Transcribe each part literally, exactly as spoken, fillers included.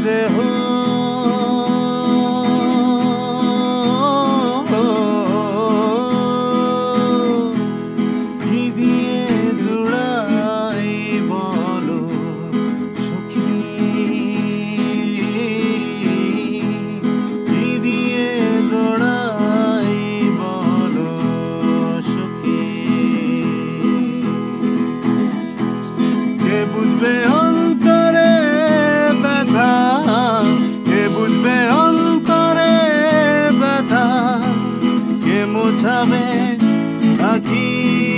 দেহ কি দিয়ে জুড়াই বলো সখী, কি দিয়ে জোড়াই বলো সখী। কে বুঝবে অন্তরে ব্যথা, কে বুঝবে অন্তরে ব্যথা, কে মোছাবে আখি,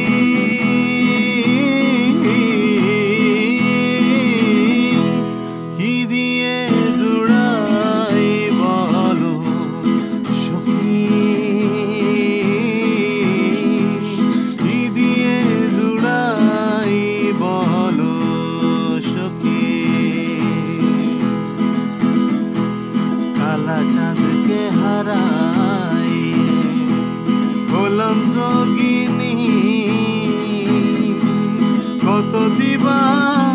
কি দিয়ে জুড়াই বলো সখী, কি দিয়ে জুড়াই বলো সখী। কালা চাঁদকে হারাই হলাম যোগিনী, কত দিবা